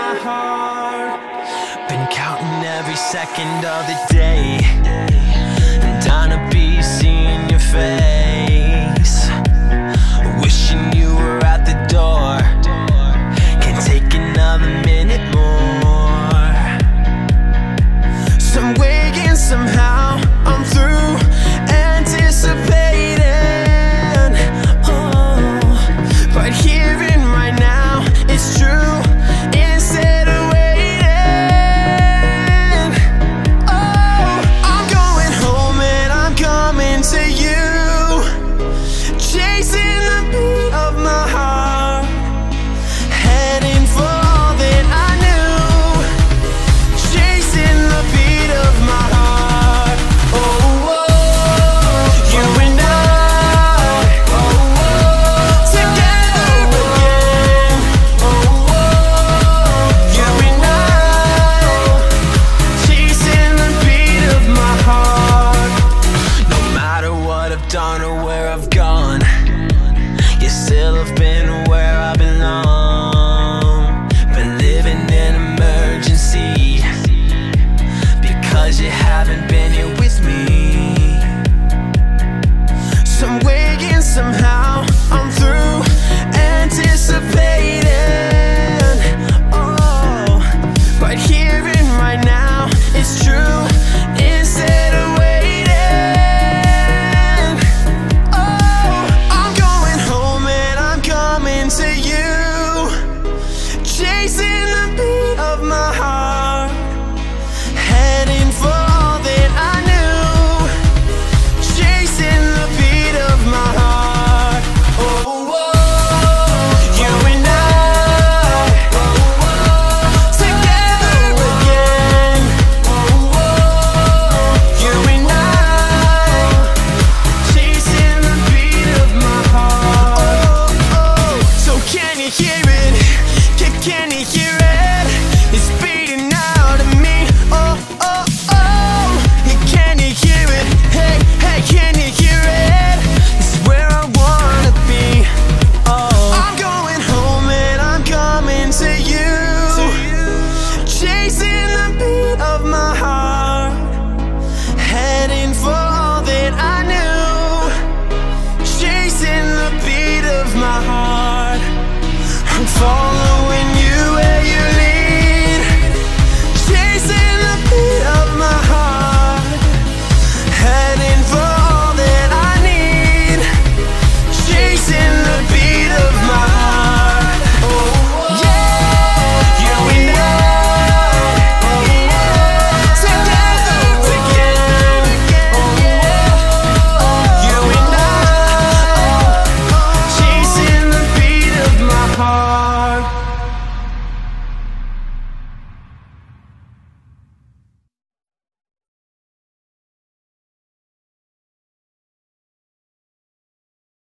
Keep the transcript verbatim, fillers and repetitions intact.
my heart. Been counting every second of the day, and dying to be seeing your face. Wishing you were at the door, can't take another minute more. Some way and somehow I'm through anticipating. Oh, but here and right now it's true. Instead of waiting, oh, I'm going home and I'm coming to you, chasing the beat of my heart, heading for all that I knew, chasing the beat of my heart. Oh, oh, you and I, oh, oh, together again. Oh, oh, you and I, chasing the beat of my heart. No matter what I've done or where I've gone, you still have been